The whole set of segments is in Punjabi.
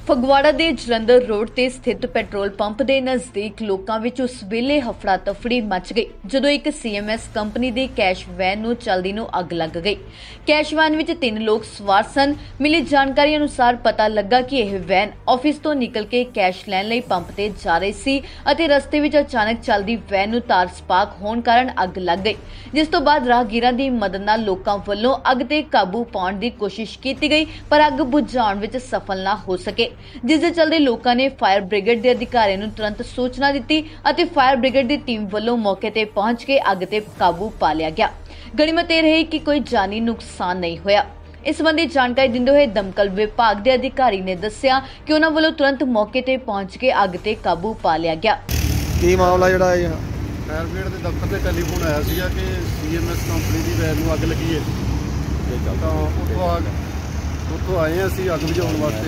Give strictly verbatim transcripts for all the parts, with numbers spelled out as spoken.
ਫਗਵਾੜਾ ਦੇ ਜਲੰਧਰ ਰੋਡ ਤੇ ਸਥਿਤ ਪੈਟਰੋਲ ਪੰਪ ਦੇ ਨਜ਼ਦੀਕ ਲੋਕਾਂ ਵਿੱਚ ਉਸ ਵੇਲੇ ਹਫੜਾ ਤਫੜੀ ਮਚ ਗਈ ਜਦੋਂ ਇੱਕ ਸੀਐਮਐਸ ਕੰਪਨੀ ਦੀ ਕੈਸ਼ ਵੈਨ ਨੂੰ ਚਲਦੀ ਨੂੰ ਅੱਗ ਲੱਗ ਗਈ। ਕੈਸ਼ ਵੈਨ ਵਿੱਚ ਤਿੰਨ ਲੋਕ ਸਵਾਰ ਸਨ। ਮਿਲੀ ਜਾਣਕਾਰੀ ਅਨੁਸਾਰ ਪਤਾ ਲੱਗਾ ਕਿ ਇਹ ਵੈਨ ਆਫਿਸ ਤੋਂ ਨਿਕਲ ਕੇ ਕੈਸ਼ ਲੈਣ ਲਈ ਪੰਪ ਤੇ ਜਾ ਰਹੀ ਸੀ ਅਤੇ ਰਸਤੇ ਵਿੱਚ ਅਚਾਨਕ ਚੱਲਦੀ ਵੈਨ ਨੂੰ ਤਾਰ ਸਪਾਰਕ ਹੋਣ ਕਾਰਨ ਅੱਗ ਲੱਗ ਗਈ, ਜਿਸ ਤੋਂ ਬਾਅਦ ਰਾਹਗੀਰਾਂ ਦੀ ਮਦਦ ਨਾਲ ਲੋਕਾਂ ਵੱਲੋਂ ਅੱਗ ਤੇ ਕਾਬੂ ਪਾਉਣ ਦੀ ਕੋਸ਼ਿਸ਼ ਕੀਤੀ ਗਈ, ਪਰ ਅੱਗ ਬੁਝਾਉਣ ਵਿੱਚ ਸਫਲ ਨਾ ਹੋ ਸਕੇ, ਜਿਸ ਦੇ ਚਲਦੇ ਲੋਕਾਂ ਨੇ ਫਾਇਰ ਬ੍ਰਿਗੇਡ ਦੇ ਅਧਿਕਾਰੀਆਂ ਨੂੰ ਤੁਰੰਤ ਸੂਚਨਾ ਦਿੱਤੀ ਅਤੇ ਫਾਇਰ ਬ੍ਰਿਗੇਡ ਦੀ ਟੀਮ ਵੱਲੋਂ ਮੌਕੇ ਤੇ ਪਹੁੰਚ ਕੇ ਅੱਗ ਤੇ ਕਾਬੂ ਪਾ ਲਿਆ ਗਿਆ। ਗਣੀਮਤ ਇਹ ਰਹੀ ਕਿ ਕੋਈ ਜਾਨੀ ਨੁਕਸਾਨ ਨਹੀਂ ਹੋਇਆ। ਇਸ ਸੰਬੰਧੀ ਜਾਣਕਾਰੀ ਦਿੰਦੇ ਹੋਏ ਦਮਕਲ ਵਿਭਾਗ ਦੇ ਅਧਿਕਾਰੀ ਨੇ ਦੱਸਿਆ ਕਿ ਉਹਨਾਂ ਵੱਲੋਂ ਤੁਰੰਤ ਮੌਕੇ ਤੇ ਪਹੁੰਚ ਕੇ ਅੱਗ ਤੇ ਕਾਬੂ ਪਾ ਲਿਆ ਗਿਆ। ਕੀ ਮਾਮਲਾ ਜਿਹੜਾ ਹੈ ਫਾਇਰ ਬ੍ਰਿਗੇਡ ਦੇ ਦਫ਼ਤਰ ਤੇ ਟੈਲੀਫੋਨ ਆਇਆ ਸੀਗਾ ਕਿ ਸੀਐਮਐਸ ਕੰਪਨੀ ਦੀ ਵੈਨ ਨੂੰ ਅੱਗ ਲੱਗੀ ਹੈ ਤਾਂ ਉੱਥੋਂ ਆ ਉੱਥੋਂ ਆਏ ਹਾਂ ਅਸੀਂ ਅੱਗ ਬੁਝਾਉਣ ਵਾਸਤੇ।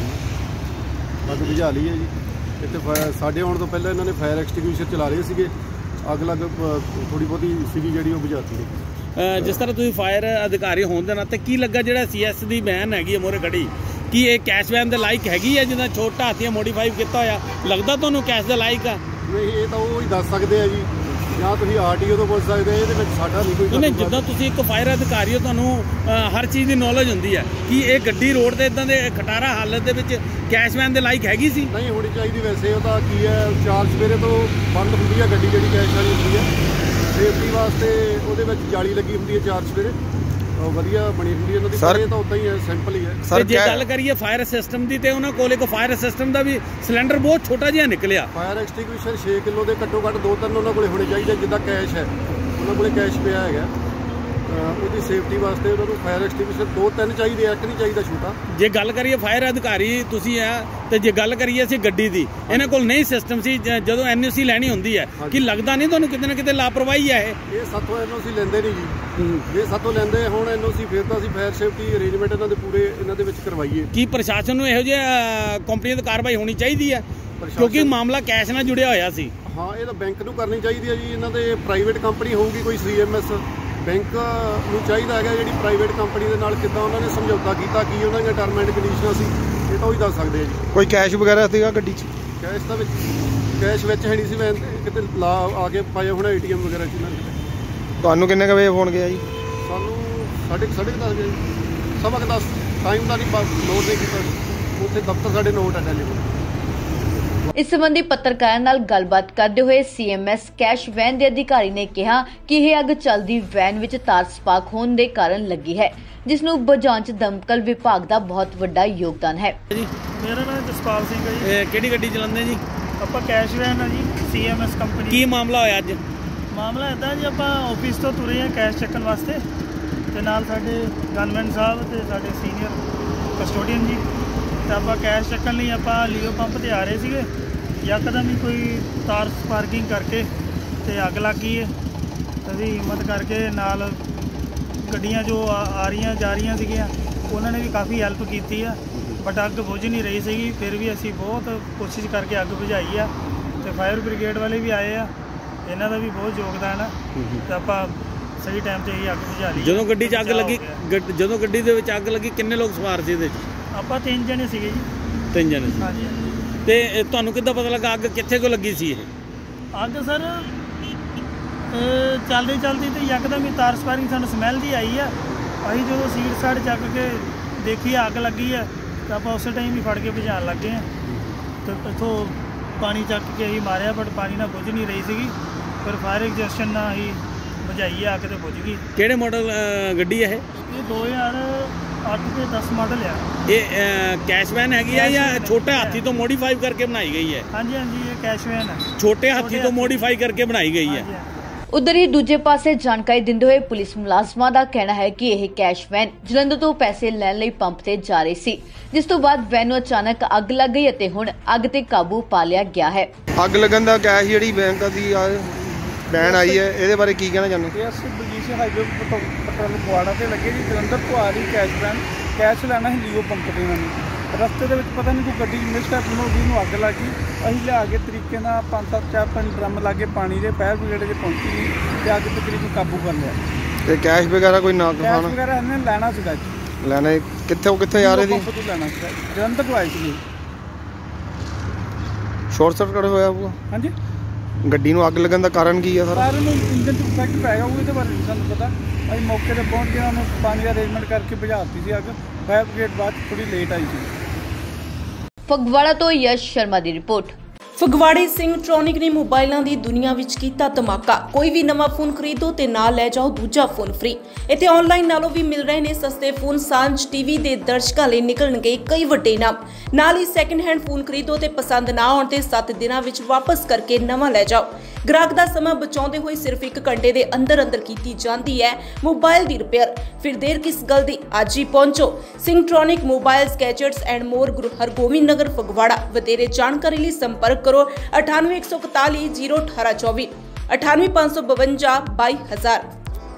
ਅੱਗ ਬੁਝਾ ਲਈ ਹੈ ਜੀ। ਇੱਥੇ ਸਾਡੇ ਆਉਣ ਤੋਂ ਪਹਿਲਾਂ ਇਹਨਾਂ ਨੇ ਫਾਇਰ ਐਕਸਟਿੰਗੁਇਸ਼ਰ ਚਲਾ ਰਹੇ ਸੀਗੇ। ਅੱਗ ਲੱਗ ਥੋੜੀ ਬਹੁਤੀ ਸੀਗੀ ਜਿਹੜੀ ਉਹ ਬੁਝਾਤੀ ਹੈ। ਜਿਸ ਤਰ੍ਹਾਂ ਤੁਸੀਂ ਫਾਇਰ ਅਧਿਕਾਰੀ ਹੋਣ ਦੇ ਨਾਤੇ ਕੀ ਲੱਗਾ ਜਿਹੜਾ ਸੀਐਸ ਦੀ ਵੈਨ ਹੈਗੀ ਹੈ ਮੋਰੇ ਖੜੀ, ਕੀ ਇਹ ਕੈਸ਼ ਵੈਨ ਦੇ ਲਾਇਕ ਹੈਗੀ ਹੈ ਜਿਹਦਾ ਛੋਟਾ ਹਾਥੀਆ ਮੋਡੀਫਾਈ ਕੀਤਾ ਹੋਇਆ? ਲੱਗਦਾ ਤੁਹਾਨੂੰ ਕੈਸ਼ ਦੇ ਲਾਇਕ ਆ? ਨਹੀਂ, ਇਹ ਤਾਂ ਉਹ ਹੀ ਦੱਸ ਸਕਦੇ ਆ ਜੀ, ਜਾਂ ਤੁਸੀਂ ਆਰਟੀਓ ਤੋਂ ਪੁੱਛ ਸਕਦੇ ਆ। ਇਹਦੇ ਵਿੱਚ ਸਾਡਾ ਨਹੀਂ ਕੋਈ। ਨਹੀਂ, ਜਿੱਦਾਂ ਤੁਸੀਂ ਇੱਕ ਫਾਇਰ ਅਧਿਕਾਰੀ ਹੋ, ਤੁਹਾਨੂੰ ਹਰ ਚੀਜ਼ ਦੀ ਨੌਲੇਜ ਹੁੰਦੀ ਹੈ ਕਿ ਇਹ ਗੱਡੀ ਰੋਡ ਤੇ ਇਦਾਂ ਦੇ ਖਟਾਰਾ ਹਾਲਤ ਦੇ ਵਿੱਚ ਕੈਸ਼ ਵੈਨ ਦੇ ਲਾਇਕ ਹੈਗੀ ਸੀ? ਨਹੀਂ ਹੋਣੀ ਚਾਹੀਦੀ। ਵੈਸੇ ਉਹ ਤਾਂ ਕੀ ਹੈ, ਚਾਰ ਸਵੇਰੇ ਤੋਂ ਬੰਦ ਹੁੰਦੀ ਹੈ ਗੱਡੀ ਜਿਹੜੀ ਕੈਸ਼ ਵਾਲੀ ਹੁੰਦੀ ਹੈ। ਸੇਫਟੀ ਵਾਸਤੇ ਉਹਦੇ ਵਿੱਚ ਜਾਲੀ ਲੱਗੀ ਹੁੰਦੀ ਹੈ ਚਾਰ ਸਵੇਰੇ, ਵਧੀਆ ਬਣੀ ਹੁੰਦੀ ਹੈ ਇਹਨਾਂ ਦੀ। ਇਹ ਤਾਂ ਉਦਾਂ ਹੀ ਹੈ, ਸਿੰਪਲ ਹੀ ਹੈ ਸਰ। ਜੇ ਗੱਲ ਕਰੀਏ ਫਾਇਰ ਸਿਸਟਮ ਦੀ, ਤੇ ਉਹਨਾਂ ਕੋਲ ਇੱਕ ਫਾਇਰ ਸਿਸਟਮ ਦਾ ਵੀ ਸਿਲੰਡਰ ਬਹੁਤ ਛੋਟਾ ਜਿਹਾ ਨਿਕਲਿਆ। ਫਾਇਰ ਐਕਸਟਿੰਗੁਇਸ਼ਰ ਛੇ ਕਿਲੋ ਦੇ ਘੱਟੋ ਘੱਟ ਦੋ ਤਿੰਨ ਉਹਨਾਂ ਕੋਲ ਹੋਣੇ ਚਾਹੀਦੇ। ਜਿੱਦਾਂ ਕੈਸ਼ ਹੈ, ਉਹਨਾਂ ਕੋਲ ਕੈਸ਼ ਪਿਆ ਹੈਗਾ, ਉਹਦੀ ਸੇਫਟੀ ਵਾਸਤੇ ਉਹਨਾਂ ਨੂੰ ਫਾਇਰ ਐਕਸਟਿੰਗੁਇਸ਼ਰ ਦੋ ਤਿੰਨ ਚਾਹੀਦੇ, ਇੱਕ ਨਹੀਂ ਚਾਹੀਦਾ ਛੋਟਾ। ਜੇ ਗੱਲ ਕਰੀਏ ਫਾਇਰ ਅਧਿਕਾਰੀ ਤੁਸੀਂ ਆ, ਤੇ ਜੇ ਗੱਲ ਕਰੀਏ ਅਸੀਂ ਗੱਡੀ ਦੀ, ਇਹਨਾਂ ਕੋਲ ਨਹੀਂ ਸਿਸਟਮ ਸੀ ਜਦੋਂ ਐਨਓਸੀ ਲੈਣੀ ਹੁੰਦੀ ਹੈ, ਕਿ ਲੱਗਦਾ ਨਹੀਂ ਤੁਹਾਨੂੰ ਕਿਤੇ ਨਾ ਕਿਤੇ ਲਾਪਰਵਾਹੀ ਹੈ? ਇਹ ਇਹ ਸਾਥੋਂ ਐਨਓਸੀ ਲੈਂਦੇ ਨਹੀਂ ਜੀ। ਇਹ ਸਾਥੋਂ ਲੈਂਦੇ ਹੁਣ ਐਨਓਸੀ, ਫਿਰ ਤਾਂ ਅਸੀਂ ਫਾਇਰ ਸੇਫਟੀ ਅਰੇਂਜਮੈਂਟ ਇਹਨਾਂ ਦੇ ਪੂਰੇ ਇਹਨਾਂ ਦੇ ਵਿੱਚ ਕਰਵਾਈਏ। ਕੀ ਪ੍ਰਸ਼ਾਸਨ ਨੂੰ ਇਹੋ ਜਿਹੀ ਕੰਪਨੀ ਦੀ ਕਾਰਵਾਈ ਹੋਣੀ ਚਾਹੀਦੀ ਹੈ? ਕਿਉਂਕਿ ਮਾਮਲਾ ਕੈਸ਼ ਨਾਲ ਜੁੜਿਆ ਹੋਇਆ ਸੀ। ਹਾਂ, ਇਹ ਤਾਂ ਬੈਂਕ ਨੂੰ ਕਰਨੀ ਚਾਹੀਦੀ ਹੈ ਜੀ। ਇਹਨਾਂ ਦੇ ਪ੍ਰਾਈਵੇਟ ਕੰਪਨੀ ਹੋਊਗੀ ਕੋਈ ਸੀਐਮਐਸ, ਬੈਂਕ ਨੂੰ ਚਾਹੀਦਾ ਹੈਗਾ ਜਿਹੜੀ ਪ੍ਰਾਈਵੇਟ ਕੰਪਨੀ ਦੇ ਨਾਲ ਕਿੱਦਾਂ ਉਹਨਾਂ ਨੇ ਸਮਝੌਤਾ ਕੀਤਾ, ਕੀ ਉਹਨਾਂ ਦੀਆਂ ਟਰਮ ਐਂਡ ਕੰਡੀਸ਼ਨਾਂ ਸੀ, ਇਹ ਤਾਂ ਉਹ ਹੀ ਦੱਸ ਸਕਦੇ ਆ ਜੀ। ਕੋਈ ਕੈਸ਼ ਵਗੈਰਾ ਸੀਗਾ ਗੱਡੀ 'ਚ? ਕੈਸ਼ ਤਾਂ ਵਿੱਚ ਕੈਸ਼ ਵਿੱਚ ਹੈ ਨਹੀਂ ਸੀ। ਵੈਨ ਕਿਤੇ ਲਾ ਆ ਕੇ ਪਾਏ ਹੋਣਾ ਏਟੀਐਮ ਵਗੈਰਾ 'ਚ ਇਹਨਾਂ ਨੇ। ਤੁਹਾਨੂੰ ਕਿੰਨੇ ਕੁ ਵਜੇ ਫੋਨ ਗਿਆ ਜੀ? ਸਾਨੂੰ ਸਾਢੇ ਸਾਢੇ ਕੁ ਦਸ ਵਜੇ, ਸਵਾ ਕੁ ਦਸ। ਟਾਈਮ ਦਾ ਨਹੀਂ ਨੋਟ ਨਹੀਂ ਕੀਤਾ। ਉੱਥੇ ਦਫ਼ਤਰ ਸਾਡੇ ਨੋਟ ਹੈ ਟੈਲੀਫੋਨ। ਇਸ ਸੰਬੰਧੀ ਪੱਤਰਕਾਰਾਂ ਨਾਲ ਗੱਲਬਾਤ ਕਰਦੇ ਹੋਏ ਸੀਐਮਐਸ ਕੈਸ਼ ਵੈਨ ਦੇ ਅਧਿਕਾਰੀ ਨੇ ਕਿਹਾ ਕਿ ਇਹ ਅੱਗ ਚੱਲਦੀ ਵੈਨ ਵਿੱਚ ਤਾਰ ਸਪਾਰਕ ਹੋਣ ਦੇ ਕਾਰਨ ਲੱਗੀ ਹੈ, ਜਿਸ ਨੂੰ ਬੁਝਾਉਣ 'ਚ ਦਮਕਲ ਵਿਭਾਗ ਦਾ ਬਹੁਤ ਵੱਡਾ ਯੋਗਦਾਨ ਹੈ। ਜੀ, ਮੇਰਾ ਨਾਮ ਜਸਪਾਲ ਸਿੰਘ ਹੈ ਜੀ। ਇਹ ਕਿਹੜੀ ਗੱਡੀ ਚਲਾਉਂਦੇ ਜੀ? ਆਪਾਂ ਕੈਸ਼ ਵੈਨ ਆ ਜੀ, ਸੀਐਮਐਸ ਕੰਪਨੀ। ਕੀ ਮਾਮਲਾ ਹੋਇਆ ਅੱਜ? ਮਾਮਲਾ ਇੱਦਾਂ ਜੀ, ਆਪਾਂ ਆਫਿਸ ਤੋਂ ਤੁਰੇ ਆ ਕੈਸ਼ ਚੱਕਣ ਵਾਸਤੇ, ਤੇ ਨਾਲ ਸਾਡੇ ਗਨਮੈਨ ਸਾਹਿਬ ਤੇ ਸਾਡੇ ਸੀਨੀਅਰ ਕਸਟੋਡੀਅਨ ਜੀ। ਤੇ ਆਪਾਂ ਕੈਸ਼ ਚੱਕਣ ਲਈ ਆਪਾਂ ਲੀਓ ਪੰਪ ਤੇ ਆ ਰਹੇ ਸੀਗੇ। ਯਕਦਮ ਹੀ ਕੋਈ ਤਾਰ ਸਪਾਰਕਿੰਗ ਕਰਕੇ ਤੇ ਅੱਗ ਲੱਗ ਗਈ ਹੈ। ਅਸੀਂ ਹਿੰਮਤ ਕਰਕੇ ਨਾਲ ਗੱਡੀਆਂ ਜੋ ਆ ਰਹੀਆਂ ਜਾ ਰਹੀਆਂ ਸੀਗੀਆਂ, ਉਹਨਾਂ ਨੇ ਵੀ ਕਾਫੀ ਹੈਲਪ ਕੀਤੀ ਆ, ਬਟ ਅੱਗ ਬੁਝ ਨਹੀਂ ਰਹੀ ਸੀਗੀ। ਫਿਰ ਵੀ ਅਸੀਂ ਬਹੁਤ ਕੋਸ਼ਿਸ਼ ਕਰਕੇ ਅੱਗ ਬੁਝਾਈ ਆ, ਤੇ ਫਾਇਰ ਬ੍ਰਿਗੇਡ ਵਾਲੇ ਵੀ ਆਏ ਆ, ਇਹਨਾਂ ਦਾ ਵੀ ਬਹੁਤ ਯੋਗਦਾਨ ਆ, ਤੇ ਆਪਾਂ ਸਹੀ ਟਾਈਮ 'ਤੇ ਹੀ ਅੱਗ ਬੁਝਾ ਲਈ। ਜਦੋਂ ਗੱਡੀ 'ਚ ਅੱਗ ਲੱਗੀ, ਜਦੋਂ ਗੱਡੀ ਦੇ ਵਿੱਚ ਅੱਗ ਲੱਗੀ, ਕਿੰਨੇ ਲੋਕ ਸਵਾਰ ਸੀ ਇਹਦੇ 'ਚ? ਆਪਾਂ ਤਿੰਨ ਜਣੇ ਸੀਗੇ ਜੀ। ਤਿੰਨ ਜਣੇ ਸੀ? ਹਾਂਜੀ। ਤੇ ਤੁਹਾਨੂੰ ਕਿੱਦਾਂ ਪਤਾ ਲੱਗਾ ਅੱਗ ਕਿੱਥੇ ਕੋ ਲੱਗੀ ਸੀ? ਇਹ ਅੱਗ ਸਰ ਚੱਲਦੀ ਚੱਲਦੀ ਤੇ ਯਕਦਮ ਹੀ ਤਾਰ ਸਪਾਰਕਿੰਗ ਸਾਨੂੰ ਸਮੈਲ ਦੀ ਆਈ ਆ। ਅਸੀਂ ਜਦੋਂ ਸੀਟ ਸਾਈਡ ਚੱਕ ਕੇ ਦੇਖੀ ਅੱਗ ਲੱਗੀ ਆ, ਤਾਂ ਆਪਾਂ ਉਸੇ ਟਾਈਮ ਹੀ ਫੜ ਕੇ ਬੁਝਾਉਣ ਲੱਗੇ ਆ। ਤੇ ਇੱਥੋਂ ਪਾਣੀ ਚੱਕ ਕੇ ਅਸੀਂ ਮਾਰਿਆ, ਬਟ ਪਾਣੀ ਨਾਲ ਬੁਝ ਨਹੀਂ ਰਹੀ ਸੀਗੀ। ਫਿਰ ਫਾਇਰ ਐਗਜ਼ੌਸਸ਼ਨ ਨਾਲ ਅਸੀਂ ਬੁਝਾਈ ਆ, ਅੱਗ ਤੇ ਬੁਝ ਗਈ। ਕਿਹੜੇ ਮਾਡਲ ਗੱਡੀ ਹੈ ਇਹ? ਇਹ ਦੋ ਹਜ਼ਾਰ ਅੱਠ ਤੇ ਦਸ ਮਾਡਲ ਆ। ਇਹ ਕੈਸ਼ ਵੈਨ ਹੈਗੀ ਆ ਜਾਂ ਛੋਟੇ ਹਾਥੀ ਤੋਂ ਮੋਡੀਫਾਈ ਕਰਕੇ ਬਣਾਈ ਗਈ ਹੈ? ਹਾਂਜੀ ਹਾਂਜੀ, ਇਹ ਕੈਸ਼ ਵੈਨ ਹੈ। ਛੋਟੇ ਹਾਥੀ ਤੋਂ ਮੋਡੀਫਾਈ ਕਰਕੇ ਬਣਾਈ ਗਈ ਹੈ। ਉਧਰ ਹੀ ਦੂਜੇ ਪਾਸੇ ਜਾਣਕਾਰੀ ਦਿੰਦੇ ਹੋਏ ਪੁਲਿਸ ਮੁਲਾਜ਼ਮਾਂ ਦਾ ਕਹਿਣਾ ਹੈ ਕਿ ਇਹ ਕੈਸ਼ ਵੈਨ ਜਲੰਧਰ ਤੋਂ ਪੈਸੇ ਲੈਣ ਲਈ ਪੰਪ ਤੇ ਜਾ ਰਹੀ ਸੀ, ਜਿਸ ਤੋਂ ਬਾਅਦ ਵੈਨ ਨੂੰ ਅਚਾਨਕ ਅੱਗ ਲੱਗ ਗਈ ਅਤੇ ਹੁਣ ਅੱਗ ਤੇ ਕਾਬੂ ਪਾ ਲਿਆ ਗਿਆ ਹੈ। ਅੱਗ ਲੱਗਣ ਦਾ ਕੈਸ਼ ਜਿਹੜੀ ਬੈਂਕ ਦੀ ਵੈਨ ਆਈ ਹੈ, ਇਹਦੇ ਬਾਰੇ ਕੀ ਕਹਿਣਾ ਚਾਹੁੰਦੇ? ਇਹ ਅਸੀਂ ਬਲਜੀਤ ਹਾਈਵੇ ਪੈਟਰੋਲ ਫਗਵਾੜਾ ਤੇ ਲੱਗੇ ਜੀ। ਜਲੰਧਰ ਤੋਂ ਆ ਰਹੀ ਕੈਸ਼ ਵੈਨ, ਕੈਸ਼ ਲੈਣਾ ਸੀ ਲੀਓ ਪੰਪ ਤੇ। ਇਹਨਾਂ ਨੂੰ ਰਸਤੇ ਦੇ ਵਿੱਚ ਪਤਾ ਨਹੀਂ ਕੋਈ ਗੱਡੀ ਮਿਸ ਹੈਪਨ ਹੋ ਗਈ, ਨੂੰ ਅੱਗ ਲੱਗ ਗਈ। ਅਸੀਂ ਲਿਆ ਕੇ ਤਰੀਕੇ ਨਾਲ ਪੰਜ ਸੱਤ ਚਾਰ ਪੰਜ ਡਰਮ ਲਾ ਕੇ ਪਾਣੀ ਦੇ ਫਾਇਰ ਬ੍ਰਿਗੇਡ 'ਚ ਪਹੁੰਚੀ ਤੇ ਅੱਗ ਤਕਰੀਬਨ ਕਾਬੂ ਕਰ ਲਿਆ। ਤੇ ਕੈਸ਼ ਵਗੈਰਾ ਕੋਈ ਨਾ ਕੈਸ਼ ਵਗੈਰਾ ਇਹਨੇ ਲੈਣਾ ਸੀਗਾ ਜੀ। ਲੈਣਾ ਕਿੱਥੇ ਕਿੱਥੇ ਜਾ ਰਹੇ ਸੀ? ਪੰਪ ਤੋਂ ਲੈਣਾ ਸੀਗਾ, ਜਲੰਧਰ ਤੋਂ ਆਏ ਸੀ। ਸ਼ਾਰਟ ਸਰਕਟ ਹੋਇਆ ਹੋਊਗਾ। ਹਾਂਜੀ, ਗੱਡੀ ਨੂੰ ਅੱਗ ਲੱਗਣ ਦਾ ਕਾਰਨ ਕੀ ਹੈ ਸਰ? ਕਾਰਨ ਨੂੰ ਇੰਜਨ 'ਚ ਇਫੈਕਟ ਪੈ ਗਿਆ ਉਹ, ਇਹਦੇ ਬਾਰੇ ਨਹੀਂ ਸਾਨੂੰ ਪਤਾ। ਅਸੀਂ ਮੌਕੇ 'ਤੇ ਪਹੁੰਚ ਕੇ ਉਹਨੂੰ ਪਾਣੀ ਦਾ ਅਰੇਂਜਮੈਂਟ ਕਰਕੇ ਬੁਝਾਤੀ ਸੀ ਅੱਗ। ਫਾਇਰ ਬ੍ਰਿਗੇਡ ਬਾਅਦ ਥੋੜੀ ਲੇਟ ਆਈ ਸੀ। ਫਗਵਾੜਾ ਤੋਂ ਯਸ਼ ਸ਼ਰਮਾ ਦੀ ਰਿਪੋਰਟ। ਫਗਵਾੜੇ ਸਿੰਘਟ੍ਰੋਨਿਕ ਨੇ ਮੋਬਾਈਲਾਂ ਦੀ ਦੁਨੀਆ ਵਿੱਚ ਕੀਤਾ ਧਮਾਕਾ। ਕੋਈ ਵੀ ਨਵਾਂ ਫੋਨ ਖਰੀਦੋ ਤੇ ਨਾਲ ਲੈ ਜਾਓ ਦੂਜਾ ਫੋਨ ਫ੍ਰੀ। ਇੱਥੇ ਆਨਲਾਈਨ ਨਾਲੋਂ ਵੀ ਮਿਲ ਰਹੇ ਨੇ ਸਸਤੇ ਫੋਨ। ਸਾਂਝ ਟੀਵੀ ਦੇ ਦਰਸ਼ਕਾਂ ਲਈ ਨਿਕਲਣਗੇ ਕਈ ਵੱਡੇ ਇਨਾਮ। ਨਾਲ ਹੀ ਸੈਕਿੰਡ ਹੈਂਡ ਫੋਨ ਖਰੀਦੋ ਤੇ ਪਸੰਦ ਨਾ ਆਉਣ ਤੇ ਸੱਤ ਦਿਨਾਂ ਵਿੱਚ ਵਾਪਸ ਕਰਕੇ ਨਵਾਂ ਲੈ ਜਾਓ। ਗ੍ਰਾਹਕ ਦਾ ਸਮਾਂ ਬਚਾਉਂਦੇ ਹੋਏ ਸਿਰਫ ਇੱਕ ਘੰਟੇ ਦੇ ਅੰਦਰ ਅੰਦਰ ਕੀਤੀ ਜਾਂਦੀ ਹੈ ਮੋਬਾਈਲ ਦੀ ਰਿਪੇਅਰ। ਫਿਰ ਦੇਰ ਕਿਸ ਗੱਲ ਦੀ, ਅੱਜ ਹੀ ਪਹੁੰਚੋ Singhtronic mobiles gadgets and more, Guru Hargobind Nagar Phagwara. ਵਧੇਰੇ ਜਾਣਕਾਰੀ ਲਈ ਸੰਪਰਕ ਕਰੋ ਅਠਾਨਵੇਂ ਇੱਕ ਸੌ ਇਕਤਾਲੀ ਜ਼ੀਰੋ ਅਠਾਰਾਂ ਚੌਵੀ, ਅਠਾਨਵੇਂ ਪੰਜ ਸੌ ਬਵੰਜਾ ਬਾਈ ਹਜ਼ਾਰ।